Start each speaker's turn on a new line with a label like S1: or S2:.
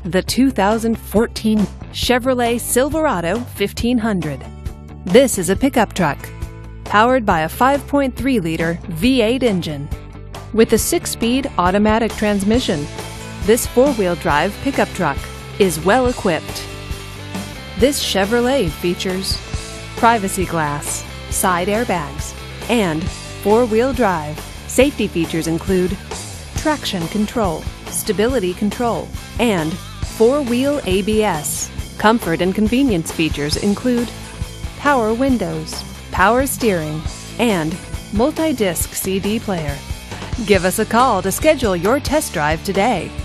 S1: The 2014 Chevrolet Silverado 1500. This is a pickup truck powered by a 5.3-liter V8 engine. With a 6-speed automatic transmission, this four-wheel drive pickup truck is well equipped. This Chevrolet features privacy glass, side airbags, and four-wheel drive. Safety features include traction control, stability control, and four-wheel ABS. Comfort and convenience features include power windows, power steering, and multi-disc CD player. Give us a call to schedule your test drive today.